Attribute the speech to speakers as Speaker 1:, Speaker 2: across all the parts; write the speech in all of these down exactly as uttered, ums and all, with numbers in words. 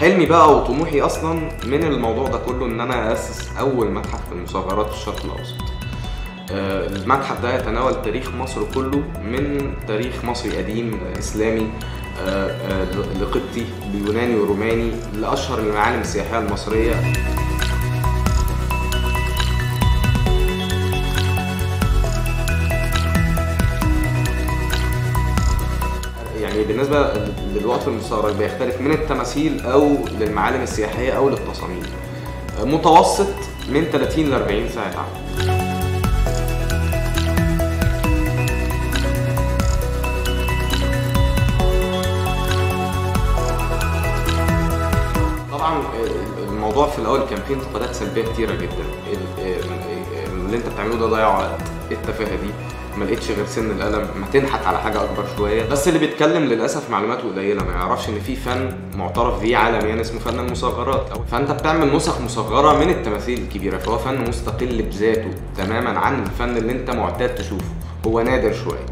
Speaker 1: حلمي بقى وطموحي اصلا من الموضوع ده كله ان انا اسس اول متحف للمصغرات في الشرق الاوسط. المتحف ده يتناول تاريخ مصر كله، من تاريخ مصري قديم اسلامي لقبطي ليوناني وروماني لاشهر المعالم السياحيه المصريه. يعني بالنسبه للوقت المستغرق بيختلف من التماثيل او للمعالم السياحيه او للتصاميم. متوسط من ثلاثين ل أربعين ساعه عمل. طبعا الموضوع في الاول كان فيه انتقادات سلبيه كتيره جدا. اللي انت بتعمله ده ضياع وقت، ايه التفاهه دي؟ ما لقيتش غير سن القلم، ما تنحت على حاجه اكبر شويه. بس اللي بيتكلم للاسف معلوماته قليله، ما يعرفش ان في فن معترف بيه عالميا اسمه فن المصغرات. فانت بتعمل نسخ مصغره من التماثيل الكبيره، فهو فن مستقل بذاته تماما عن الفن اللي انت معتاد تشوفه، هو نادر شويه.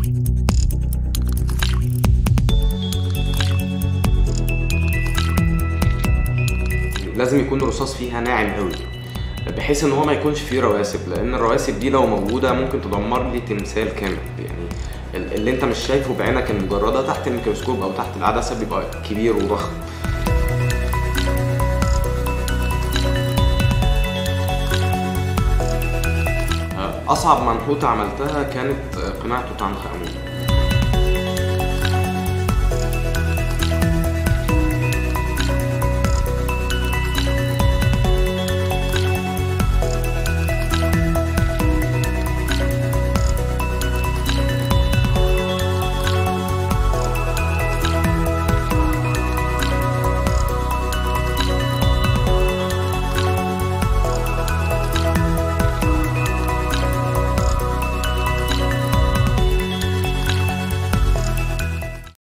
Speaker 1: لازم يكون الرصاص فيها ناعم قوي بحيث ان هو ما يكونش فيه رواسب، لان الرواسب دي لو موجوده ممكن تدمر لي تمثال كامل. يعني اللي انت مش شايفه بعينك المجرده تحت الميكروسكوب او تحت العدسه بيبقى كبير وضخم. اصعب منحوته عملتها كانت قناع توت عنخ امون.